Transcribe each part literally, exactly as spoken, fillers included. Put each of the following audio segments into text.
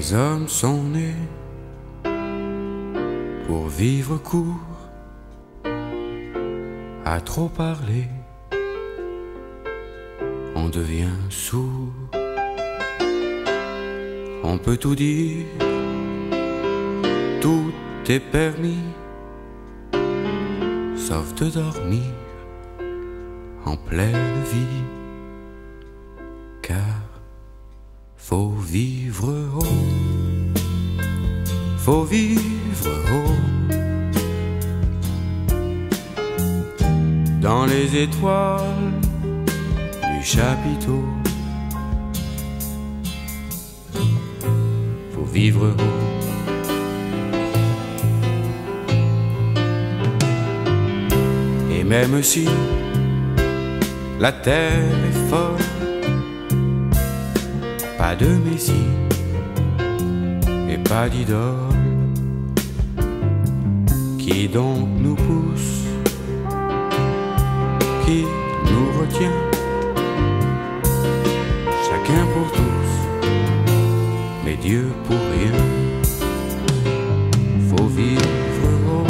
Les hommes sont nés pour vivre court, à trop parler, on devient sourd. On peut tout dire, tout est permis, sauf de dormir en pleine vie. Car faut vivre haut, faut vivre haut, dans les étoiles du chapiteau. Faut vivre haut. Et même si la terre est folle, pas de messie et pas d'idole, qui donc nous pousse, qui nous retient, chacun pour tous, mais Dieu pour rien. Faut vivre haut,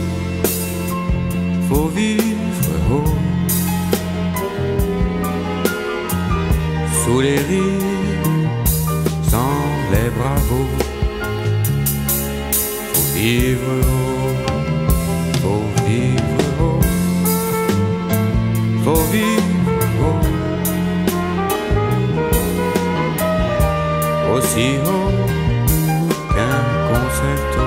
faut vivre haut, sous les rires, sans les bravos. Faut vivre haut, faut vivre haut, faut vivre haut, aussi haut qu'un concerto.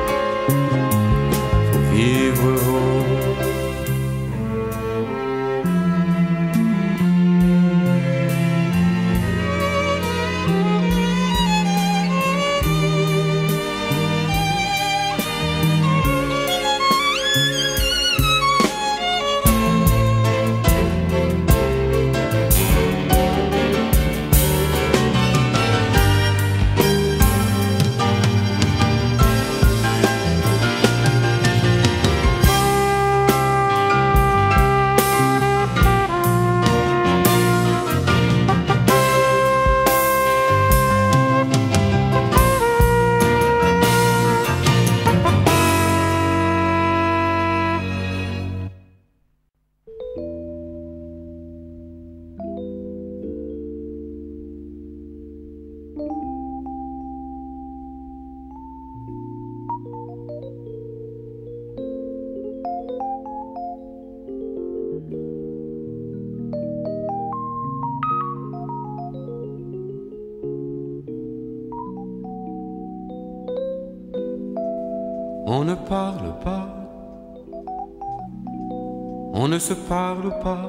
Faut vivre haut. On ne parle pas, on ne se parle pas,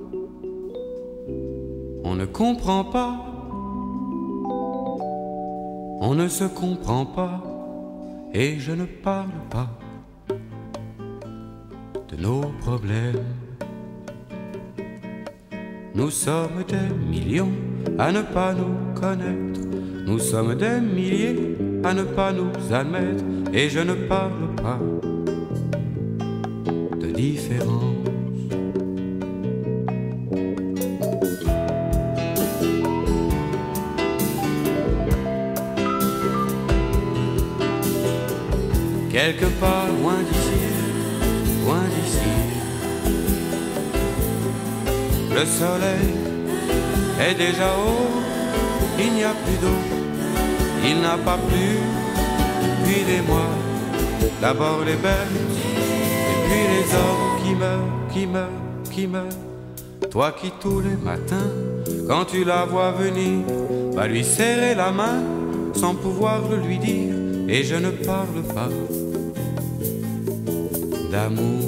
on ne comprend pas, on ne se comprend pas, et je ne parle pas de nos problèmes. Nous sommes des millions à ne pas nous connaître, nous sommes des milliers à ne pas nous admettre, et je ne parle pas de différence. Quelque part loin d'ici, loin d'ici, le soleil est déjà haut, il n'y a plus d'eau, il n'a pas plu depuis des mois. D'abord les belles, et puis les hommes qui meurent, qui meurent, qui meurent. Toi qui tous les matins, quand tu la vois venir, vas lui serrer la main sans pouvoir le lui dire. Et je ne parle pas d'amour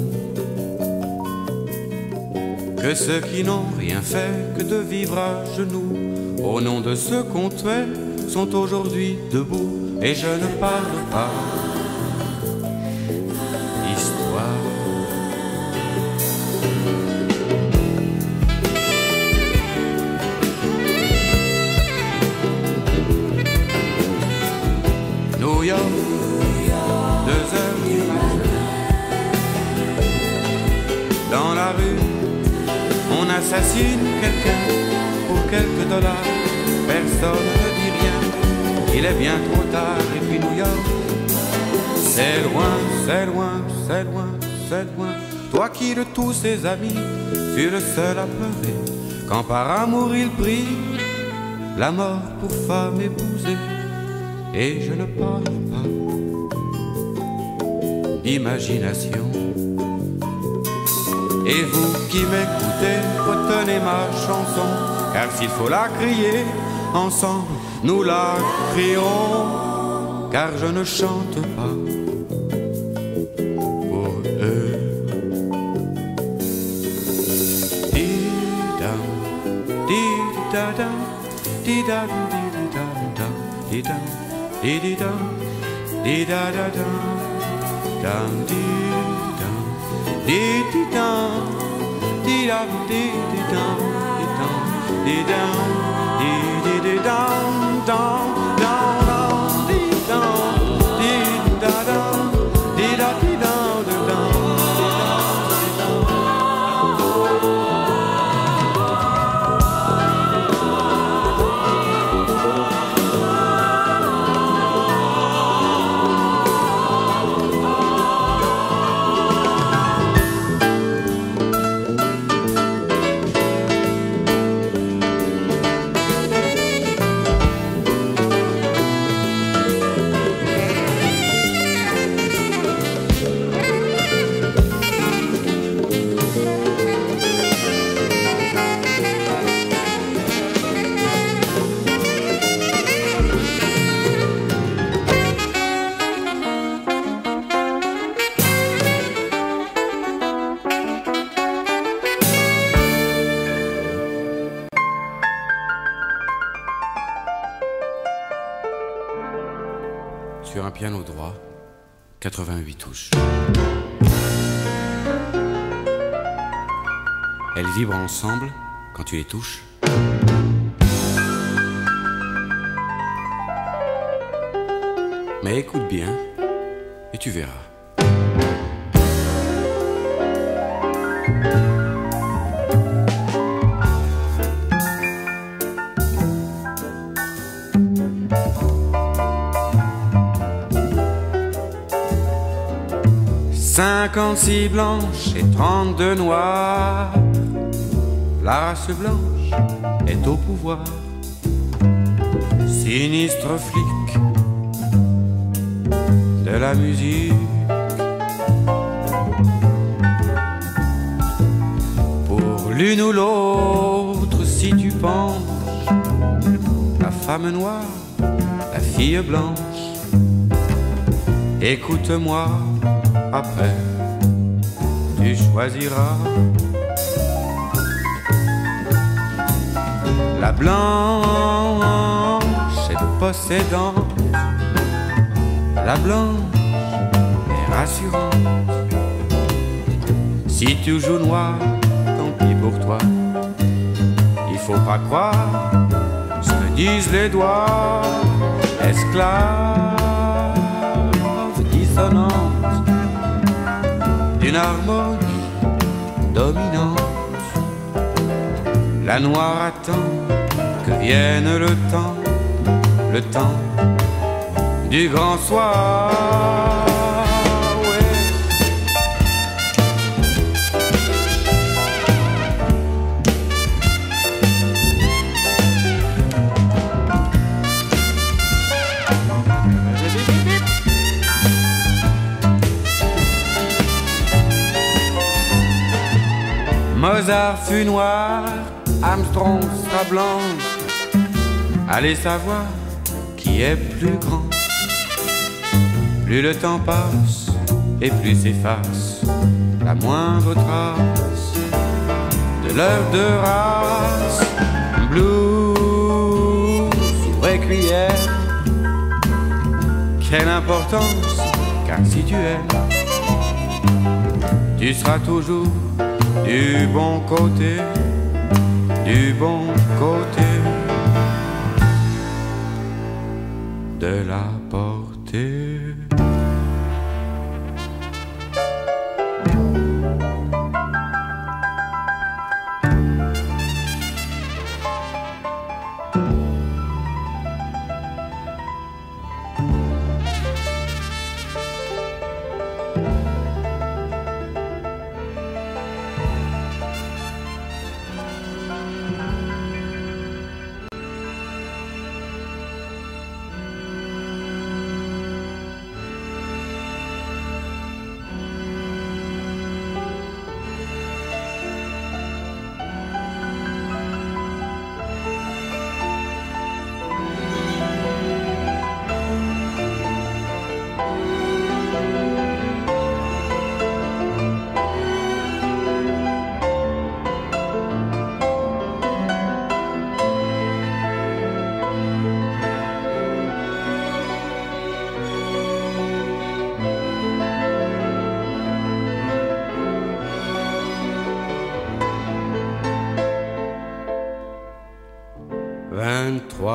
que ceux qui n'ont rien fait que de vivre à genoux au nom de ce qu'on tuait sont aujourd'hui debout. Et je ne parle pas d'histoire. New York, deux heures du matin, dans la rue, on assassine quelqu'un pour quelques dollars. Personne ne dit rien, il est bien trop tard. Et puis New York, c'est loin, c'est loin, c'est loin, c'est loin. Toi qui de tous ses amis fut le seul à pleurer quand par amour il prit la mort pour femme épousée. Et je ne parle pas d'imagination. Et vous qui m'écoutez, retenez ma chanson, car s'il faut la crier ensemble, nous la crierons, car je ne chante pas pour eux. Di-da, di-da-da, di-da, di-da-da, di-da, di-da, di-da-da-da, dam, di-da, di-di-da, di-da, di-di-da, di-da, di-da, di-di-da, dam, dam, dam, di-da, di-da-da, di-da, di-da, di-da. Sur un piano droit, quatre-vingt-huit touches. Elles vibrent ensemble quand tu les touches. Mais écoute bien et tu verras. Cinquante-six blanches et trente-deux noires, la race blanche est au pouvoir. Sinistre flic de la musique, pour l'une ou l'autre, si tu penches, la femme noire, la fille blanche, écoute-moi. Après, tu choisiras la blanche est possédante, la blanche est rassurante. Si tu joues noir, tant pis pour toi. Il faut pas croire ce que disent les doigts. Esclave dissonante d'une harmonie dominante, la noire attend que vienne le temps, le temps du grand soir. Ouais. Mozart fut noir, Armstrong sera blanche. Allez savoir qui est plus grand. Plus le temps passe et plus s'efface la moindre trace de leur de race. Blues ou requiem, quelle importance, car si tu aimes, tu seras toujours du bon côté, du bon côté de la portée.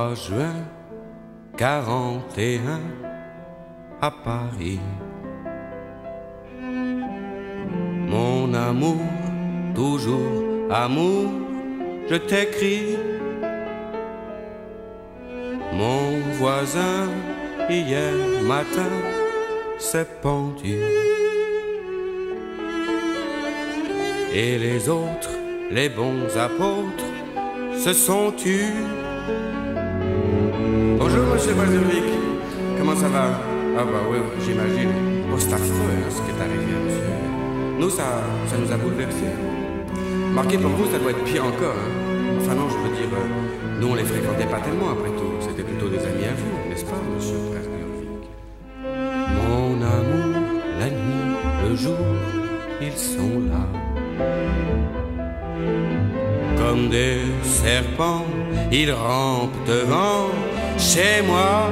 trois juin quarante et un à Paris. Mon amour, toujours amour, je t'écris. Mon voisin, hier matin, s'est pendu. Et les autres, les bons apôtres, se sont tus. Bonjour, monsieur Balzavic. Comment ça va? Ah bah oui, j'imagine. Oh, c'est affreux, hein, ce qui est arrivé, monsieur. Nous, ça, ça nous a bouleversés. Marquez pour vous, ça doit être pire encore. Hein. Enfin non, je veux dire, euh, nous, on les fréquentait pas tellement, après tout. C'était plutôt des amis à vous, n'est-ce pas, monsieur Presburvic? Mon amour, la nuit, le jour, ils sont là. Comme des serpents, ils rampent devant chez moi.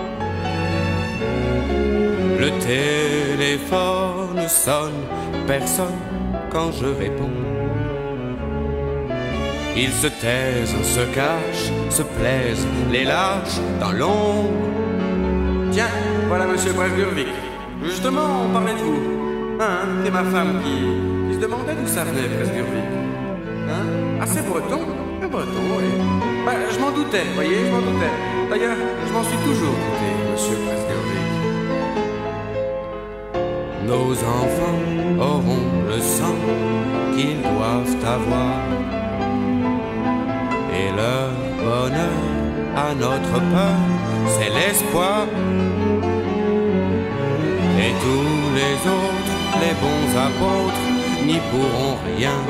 Le téléphone sonne, personne quand je réponds. Ils se taisent, se cachent, se plaisent, les lâchent dans l'ombre. Tiens, voilà monsieur Presburvic. Justement, on parlait de vous. Hein, c'est ma femme qui, qui se demandait d'où ça venait, Presburvic. Hein? Ah, c'est breton? Un breton, oui. Bah, je m'en doutais, vous voyez, je m'en doutais. D'ailleurs, je m'en suis toujours douté, monsieur Presburvic. Nos enfants auront le sang qu'ils doivent avoir. Et leur bonheur à notre peur, c'est l'espoir. Et tous les autres, les bons apôtres, n'y pourront rien.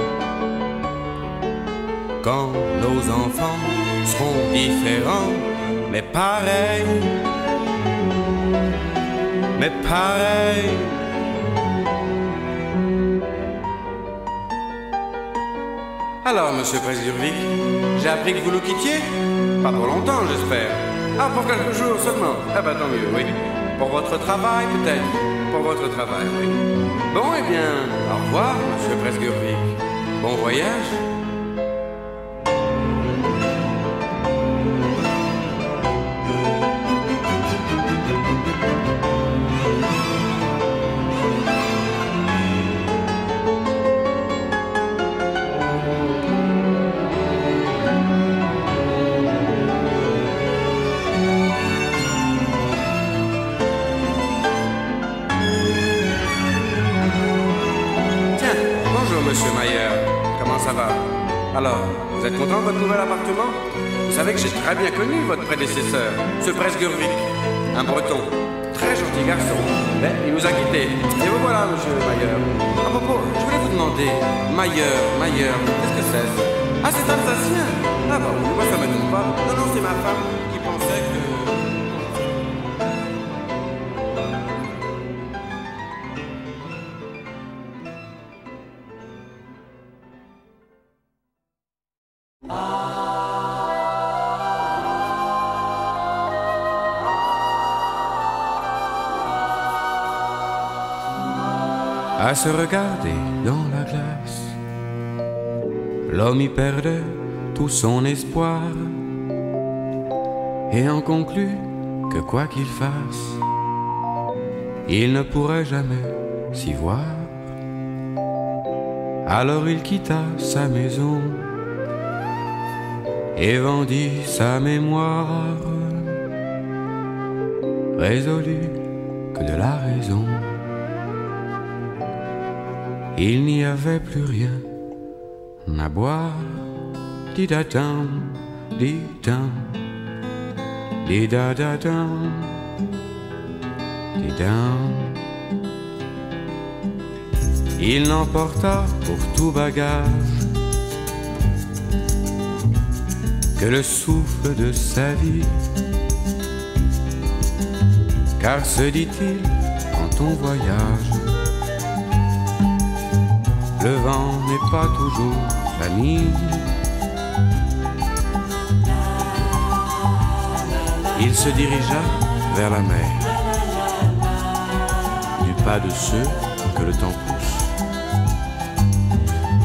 Quand nos enfants seront différents, mais pareils, mais pareils. Alors, monsieur Presburvic, j'ai appris que vous nous quittiez? Pas pour longtemps, j'espère. Ah, pour quelques jours seulement. Ah bah tant mieux, oui. Pour votre travail, peut-être. Pour votre travail, oui. Bon, eh bien, au revoir, monsieur Presburvic. Bon voyage. Monsieur Mayer, comment ça va? Alors, vous êtes content de votre nouvel appartement? Vous savez que j'ai très bien connu votre prédécesseur, ce Presburvic, un breton, très gentil garçon, mais il nous a quittés. Et vous voilà, monsieur Mayer. À propos, je voulais vous demander, Mayer, Mayer, qu'est-ce que c'est? Ah, c'est alsacien? Ah bon, moi ça m'étonne pas. Non, non, c'est ma femme qui pensait que... À se regarder dans la glace, l'homme y perdait tout son espoir et en conclut que quoi qu'il fasse, il ne pourrait jamais s'y voir. Alors il quitta sa maison et vendit sa mémoire, résolu que de la raison il n'y avait plus rien à boire. Di-da-dam, di-dam, di-da-da-dam, di-dam. Il n'emporta pour tout bagage que le souffle de sa vie. Car se dit-il, quand on voyage, le vent n'est pas toujours ami. Il se dirigea vers la mer, du pas de ceux que le temps pousse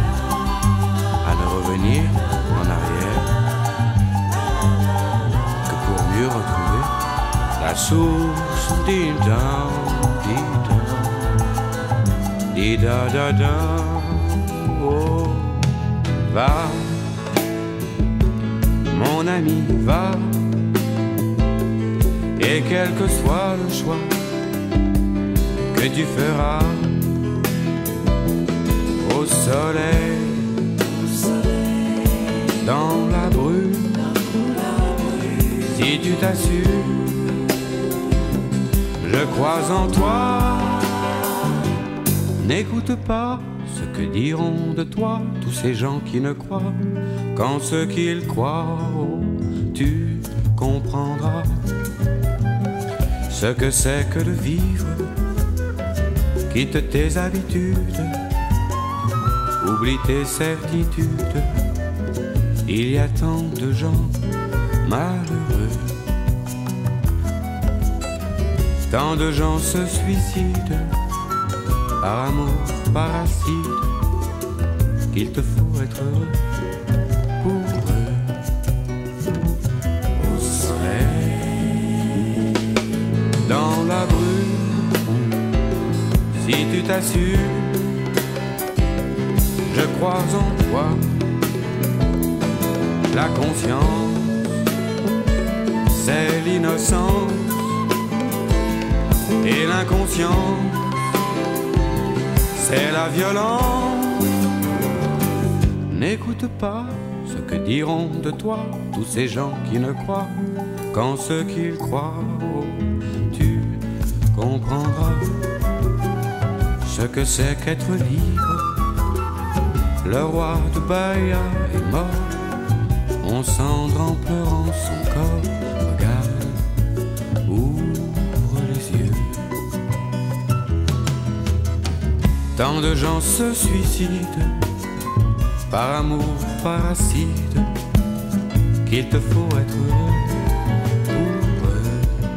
à ne revenir en arrière la source, di-da, di-da, di-da-da-da, oh, va, mon ami, va, et quel que soit le choix que tu feras au soleil, dans la brume, si tu t'assures, je crois en toi. N'écoute pas ce que diront de toi tous ces gens qui ne croient qu'en ce qu'ils croient. Oh, tu comprendras ce que c'est que de vivre. Quitte tes habitudes, oublie tes certitudes. Il y a tant de gens malheureux, tant de gens se suicident par amour parasite, qu'il te faut être heureux pour eux. Au soleil, dans la brume, si tu t'assures, je crois en toi. La confiance, c'est l'innocence, et l'inconscience, c'est la violence. N'écoute pas ce que diront de toi tous ces gens qui ne croient qu'en ce qu'ils croient. Oh, tu comprendras ce que c'est qu'être libre. Le roi de Bahia est mort, on cendre en pleurant son corps. Regarde, ouvre les yeux. Tant de gens se suicident par amour parasite, qu'il te faut être heureux pour eux.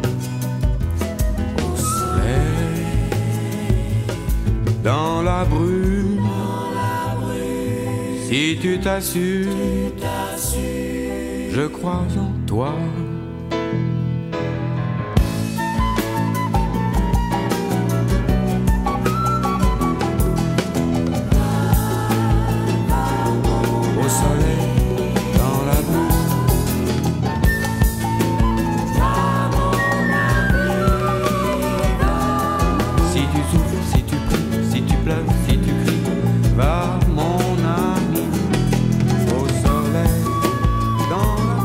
Au soleil, dans la brume, si tu t'assures, je crois en toi. Au soleil, dans la brume, si tu souffres, si tu pries, si tu pleures, si tu cries, va mon ami. Au soleil, dans la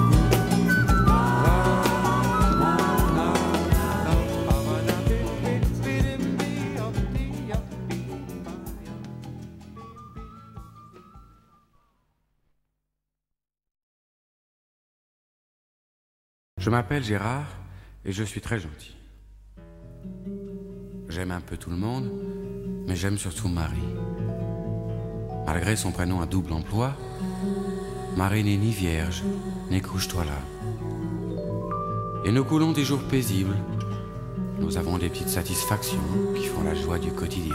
Je m'appelle Gérard et je suis très gentil. J'aime un peu tout le monde, mais j'aime surtout Marie. Malgré son prénom à double emploi, Marie n'est ni vierge, ni couche-toi là. Et nous coulons des jours paisibles. Nous avons des petites satisfactions qui font la joie du quotidien.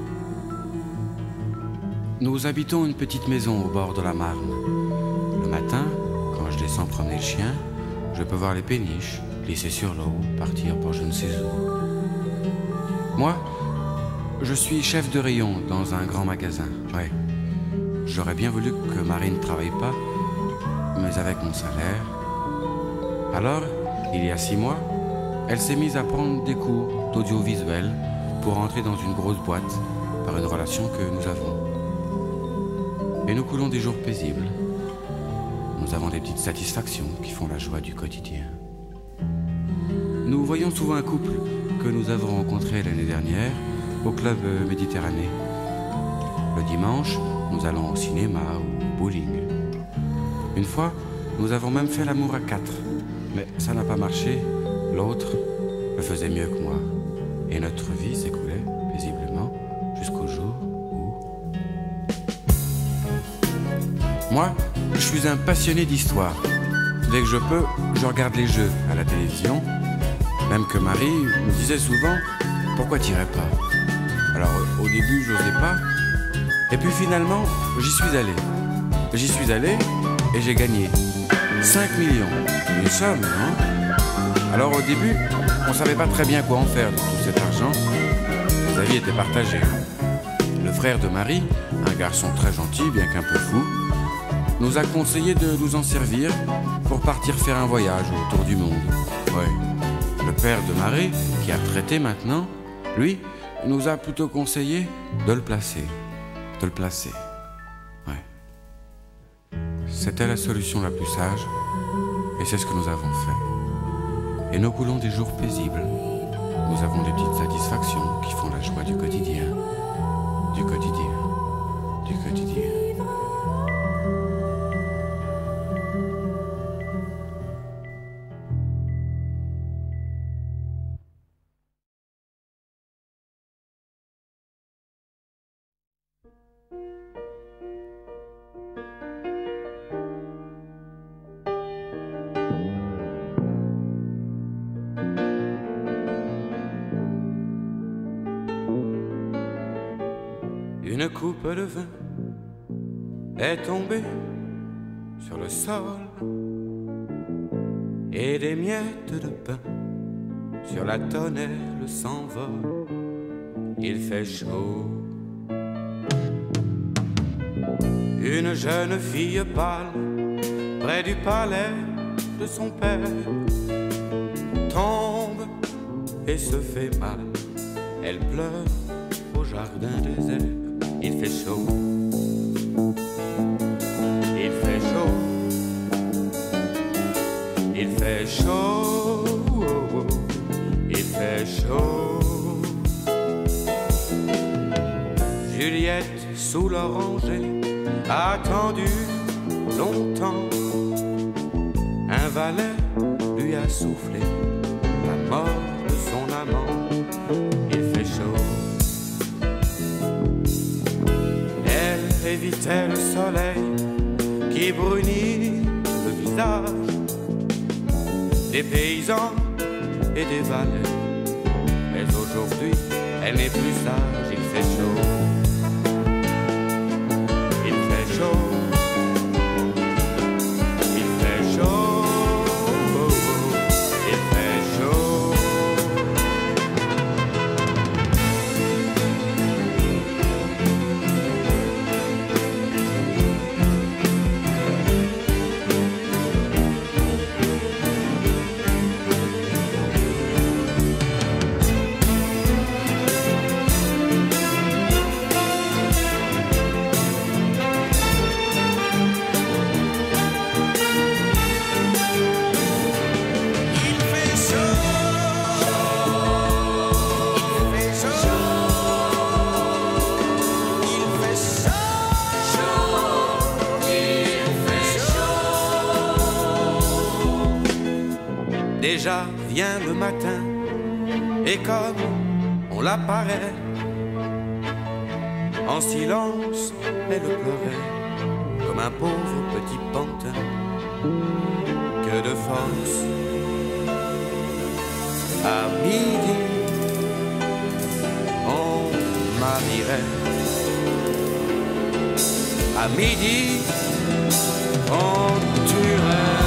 Nous habitons une petite maison au bord de la Marne. Le matin, quand je descends promener le chien, je peux voir les péniches glisser sur l'eau, partir pour je ne sais où. Moi, je suis chef de rayon dans un grand magasin. Ouais, j'aurais bien voulu que Marie ne travaille pas, mais avec mon salaire. Alors, il y a six mois, elle s'est mise à prendre des cours d'audiovisuel pour entrer dans une grosse boîte par une relation que nous avons. Et nous coulons des jours paisibles. Nous avons des petites satisfactions qui font la joie du quotidien. Nous voyons souvent un couple que nous avons rencontré l'année dernière au club Méditerranée. Le dimanche, nous allons au cinéma ou au bowling. Une fois, nous avons même fait l'amour à quatre. Mais ça n'a pas marché. L'autre le faisait mieux que moi. Et notre vie s'écoulait paisiblement jusqu'au jour où... Moi, je suis un passionné d'histoire. Dès que je peux, je regarde les jeux à la télévision. Même que Marie me disait souvent « Pourquoi t'irais pas ?» Alors au début, je n'osais pas. Et puis finalement, j'y suis allé. J'y suis allé et j'ai gagné cinq millions. Une somme, non ? Alors au début, on savait pas très bien quoi en faire de tout cet argent. Les avis étaient partagés. Le frère de Marie, un garçon très gentil, bien qu'un peu fou, nous a conseillé de nous en servir pour partir faire un voyage autour du monde. Ouais. Le père de Marie, qui a traité maintenant, lui, nous a plutôt conseillé de le placer. De le placer. Ouais. C'était la solution la plus sage, et c'est ce que nous avons fait. Et nous coulons des jours paisibles. Nous avons des petites satisfactions qui font la joie du quotidien. Du quotidien. Du quotidien. Une coupe de vin est tombée sur le sol et des miettes de pain sur la tonnelle s'envolent. Il fait chaud. Une jeune fille pâle près du palais de son père tombe et se fait mal. Elle pleure au jardin désert. Il fait chaud, il fait chaud, il fait chaud, il fait chaud. Juliette, sous l'oranger, a attendu longtemps. Un valet lui a soufflé la mort de son amant. Il fait chaud. Évitait le soleil qui brunit le visage des paysans et des valets. Mais aujourd'hui, elle n'est plus sage. Il fait chaud. Il fait chaud. Il fait chaud. Il fait chaud. Déjà vient le matin, et comme on l'apparaît, en silence, elle pleurait, comme un pauvre petit pantin. Que de force, à midi, on marierait. À midi, on tuerait.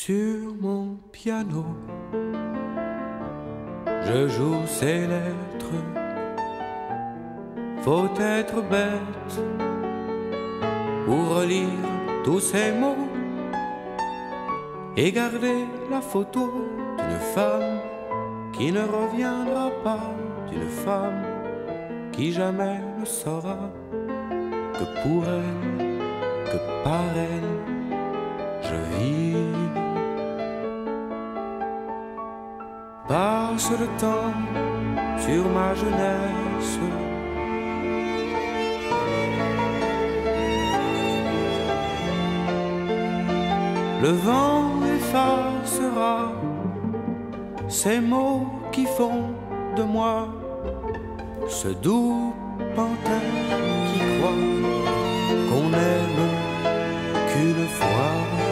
Sur mon piano, je joue ces lettres. Faut être bête pour relire tous ces mots et garder la photo d'une femme qui ne reviendra pas, d'une femme qui jamais ne saura que pour elle, que par elle, je vis. Passe le temps sur ma jeunesse. Le vent effacera ces mots qui font de moi ce doux pantin qui croit qu'on n'aime qu'une fois.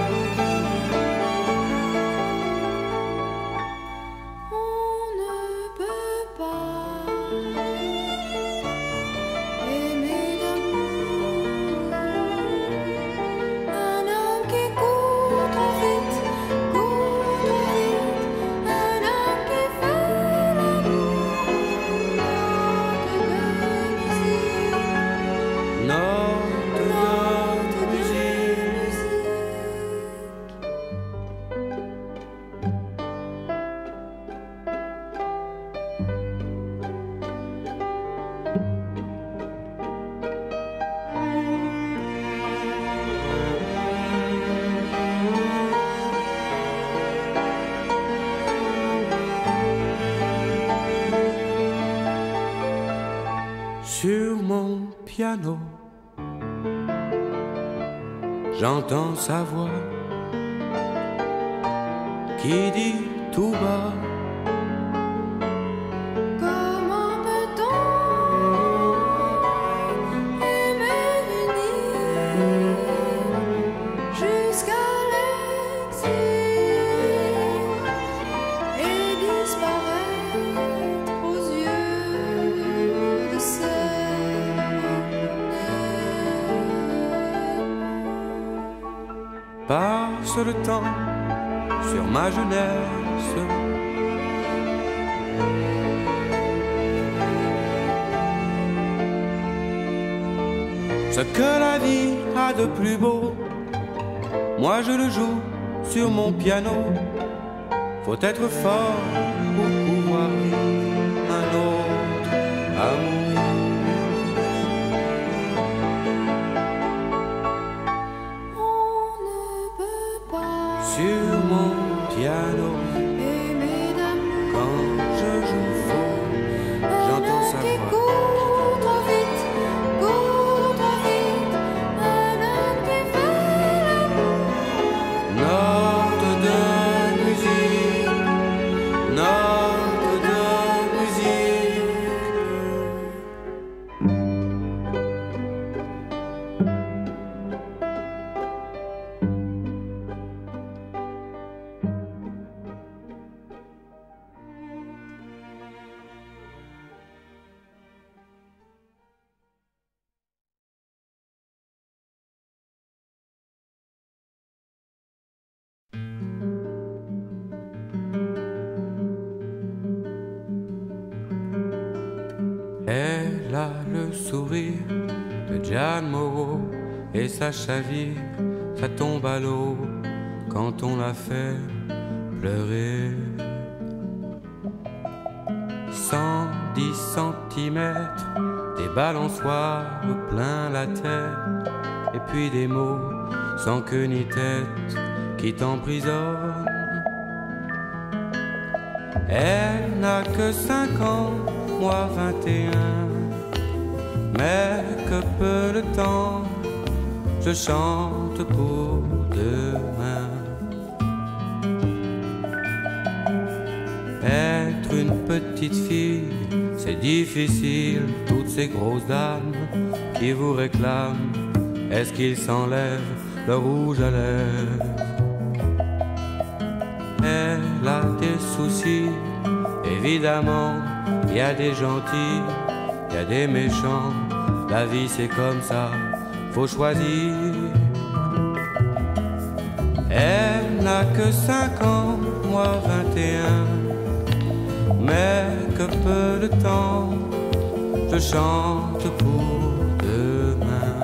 Sur mon piano, j'entends sa voix qui dit tout bas: comment peut-on aimer venir jusqu'à l'exil et disparaître aux yeux de celle. Passe le temps sur ma jeunesse. Ce que la vie a de plus beau, moi je le joue sur mon piano. Faut être fort pour pouvoir vivre un autre amour. Sur mon piano, quand je joue faux, j'entends sa voix. Court trop vite, court trop vite, un homme qui fait l'amour. Note de musique, note de musique. Elle a le sourire de Jeanne Moreau et sa chavire, ça tombe à l'eau quand on la fait pleurer. Cent dix centimètres, des balançoires plein la tête, et puis des mots sans queue ni tête qui t'emprisonnent. Elle n'a que cinq ans, moi vingt et un, mais que peu le temps, je chante pour demain. Être une petite fille, c'est difficile, toutes ces grosses dames qui vous réclament, est-ce qu'ils s'enlèvent le rouge à lèvres? Elle a des soucis, évidemment, il y a des gentils, il y a des méchants, la vie c'est comme ça, faut choisir. Elle n'a que cinq ans, moi vingt et un. Mais que peu de temps, je chante pour demain.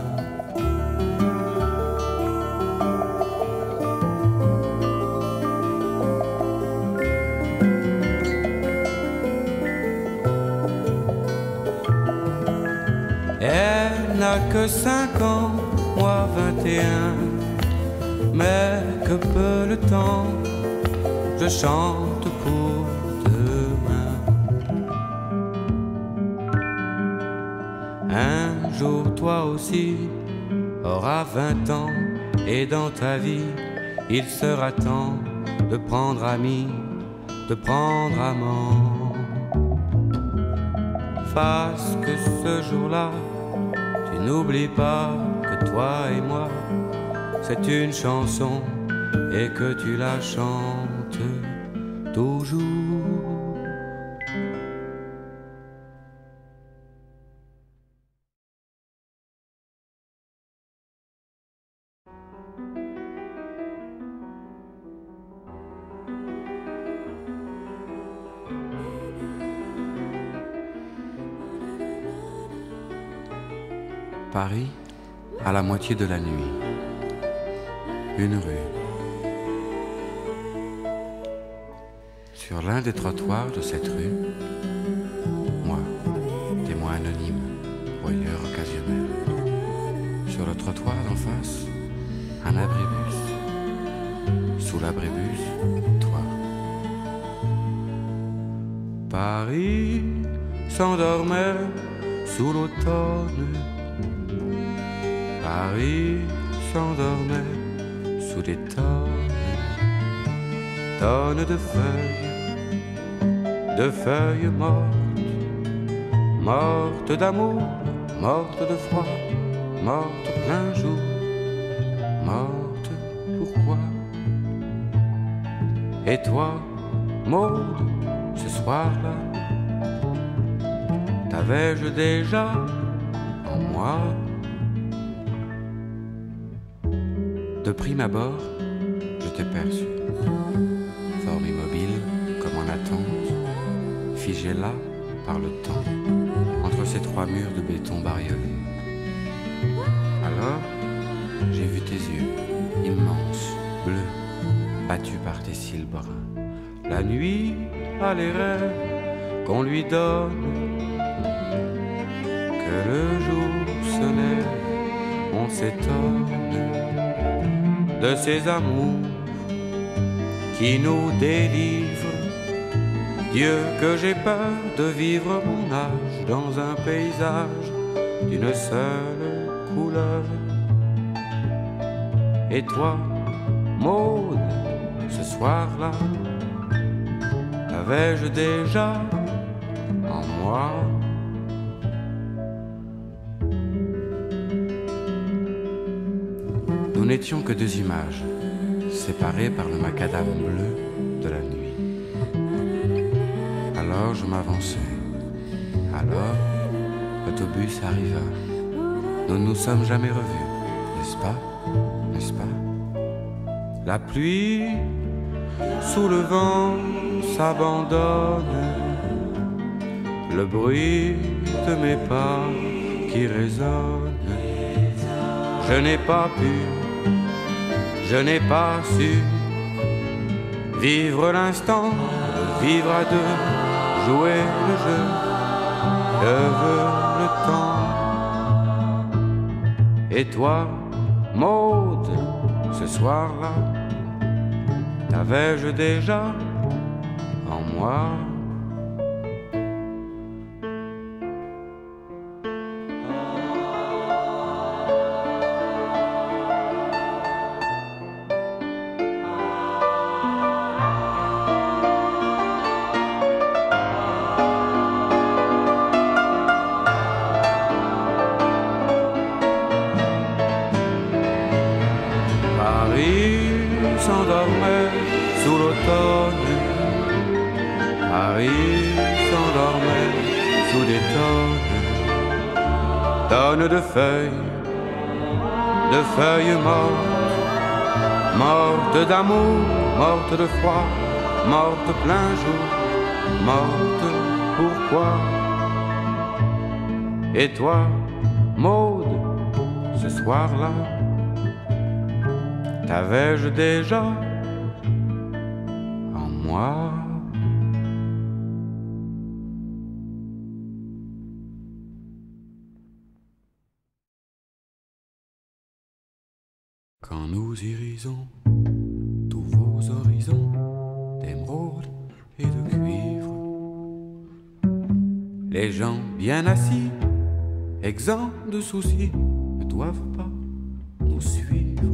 Elle n'a que cinq ans, moi vingt et un. Mais que peu le temps, je chante pour demain. Un jour toi aussi auras vingt ans, et dans ta vie il sera temps de prendre ami, de prendre amant. Fasse que ce jour-là, tu n'oublies pas que toi et moi, c'est une chanson et que tu la chantes toujours. Paris à la moitié de la nuit. Une rue. Sur l'un des trottoirs de cette rue, moi, témoin anonyme, voyeur occasionnel. Sur le trottoir d'en face, un abribus. Sous l'abribus, toi. Paris s'endormait sous l'automne. Paris s'endormait sous des tonnes, tonnes de feuilles, de feuilles mortes, mortes d'amour, mortes de froid, mortes plein jour, mortes pourquoi? Et toi, Maud, ce soir-là, t'avais-je déjà en moi? De prime abord, je t'ai perçu, forme immobile comme en attente, figée là par le temps, entre ces trois murs de béton bariolés. Alors, j'ai vu tes yeux, immenses, bleus, battus par tes cils bruns. La nuit a les rêves qu'on lui donne, que le jour se lève, on s'étonne de ces amours qui nous délivrent. Dieu, que j'ai peur de vivre mon âge dans un paysage d'une seule couleur. Et toi, Maud, ce soir-là, t'avais-je déjà en moi? Nous n'étions que deux images, séparées par le macadam bleu de la nuit. Alors je m'avançai. Alors l'autobus arriva. Nous ne nous sommes jamais revus, n'est-ce pas? N'est-ce pas? La pluie sous le vent s'abandonne. Le bruit de mes pas qui résonne. Je n'ai pas pu, je n'ai pas su vivre l'instant, vivre à deux, jouer le jeu, je veux le temps. Et toi, Maud, ce soir-là, t'avais-je déjà en moi? S'endormait sous l'automne, Paris s'endormait sous des tonnes, tonnes de feuilles, de feuilles mortes, morte d'amour, morte de froid, morte plein jour, morte pourquoi? Et toi, Maude, ce soir-là, t'avais-je déjà en moi? Quand nous irisons tous vos horizons d'émeraude et de cuivre, les gens bien assis, exempts de soucis, ne doivent pas nous suivre.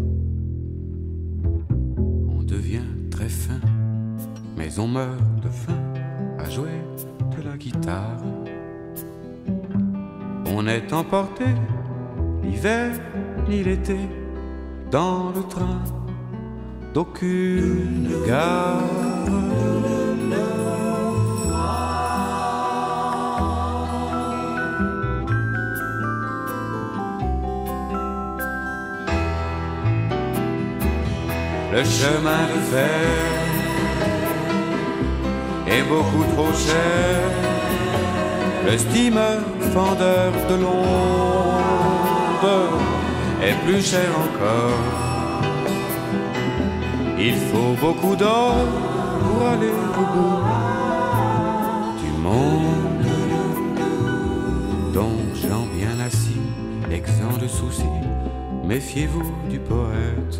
On devient très fin, mais on meurt de faim à jouer de la guitare. On est emporté, l'hiver ni l'été, dans le train d'aucune gare. Le chemin de fer est beaucoup trop cher. Le steamer fendeur de l'onde est plus cher encore. Il faut beaucoup d'or pour aller au bout du monde. Donc, gens bien assis, exempts de soucis, méfiez-vous du poète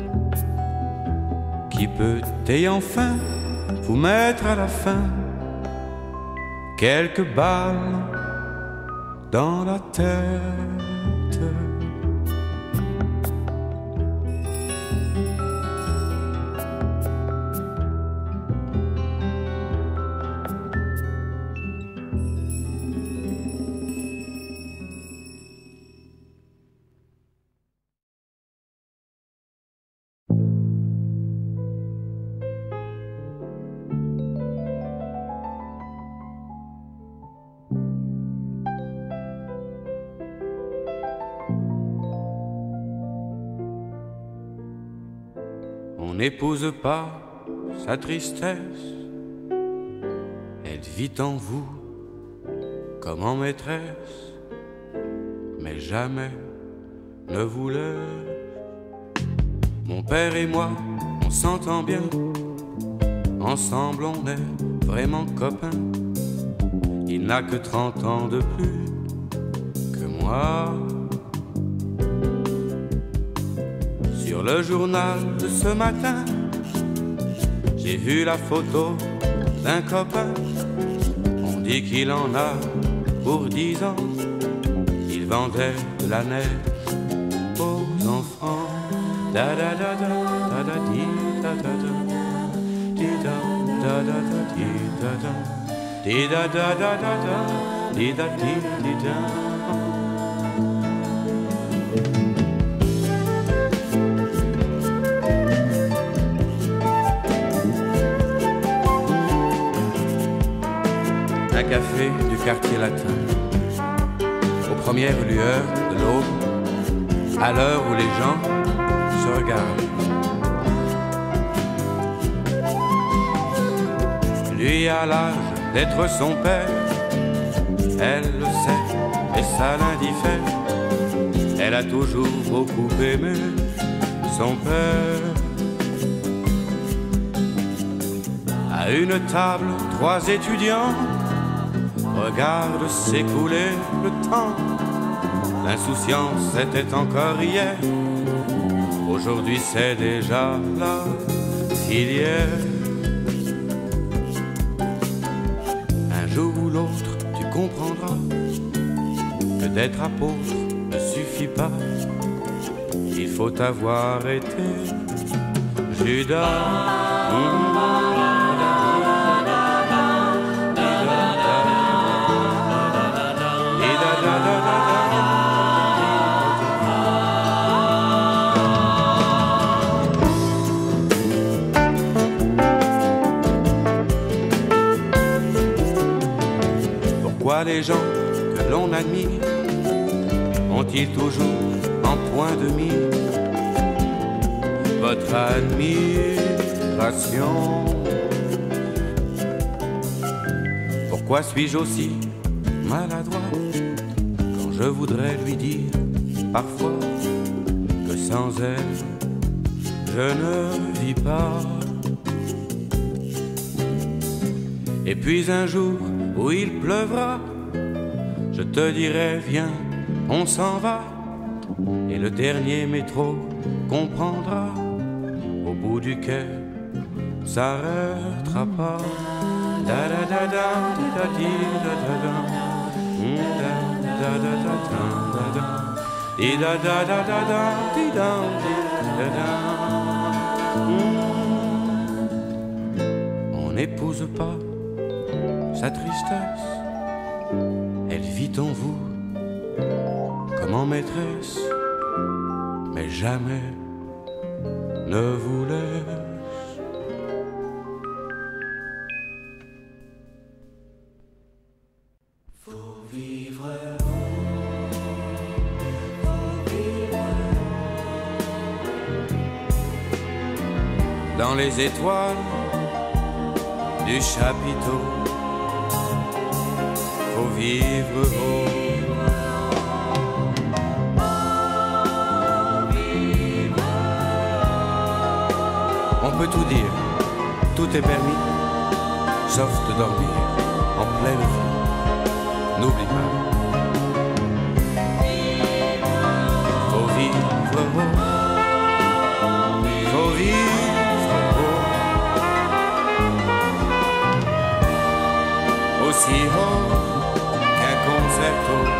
qui peut, ayant faim, vous mettre à la fin quelques balles dans la tête. On n'épouse pas sa tristesse, elle vit en vous comme en maîtresse, mais jamais ne vous laisse. Mon père et moi, on s'entend bien, ensemble on est vraiment copains. Il n'a que trente ans de plus que moi. Sur le journal de ce matin, j'ai vu la photo d'un copain. On dit qu'il en a pour dix ans. Il vendait de la neige aux enfants. Da da da da da da di da da da di da da da da di da da di da da da da da di da di di da. Un café du quartier latin, aux premières lueurs de l'aube, à l'heure où les gens se regardent. Lui a l'âge d'être son père, elle le sait et ça l'indiffère. Elle a toujours beaucoup aimé son père. À une table, trois étudiants regarde s'écouler le temps. L'insouciance était encore hier, aujourd'hui c'est déjà la filière. Un jour ou l'autre tu comprendras que d'être apôtre ne suffit pas. Il faut avoir été Judas. Mmh. Pourquoi les gens que l'on admire ont-ils toujours en point de mire votre admiration. Pourquoi suis-je aussi maladroit quand je voudrais lui dire parfois que sans elle je ne vis pas? Et puis un jour où il pleuvra, je te dirai viens, on s'en va, et le dernier métro qu'on prendra au bout du quai s'arrêtera pas. Da da da da da di da da da da da da da da da di da da da da da di da da da. On n'épouse pas sa tristesse, elle vit en vous comme en maîtresse, mais jamais ne vous laisse. Faut vivre dans les étoiles du chapiteau. Faut vivre haut. On peut tout dire, tout est permis, sauf de dormir en pleine vie. N'oublie pas. Faut vivre haut. Faut vivre haut. Aussi haut qu'un concerto.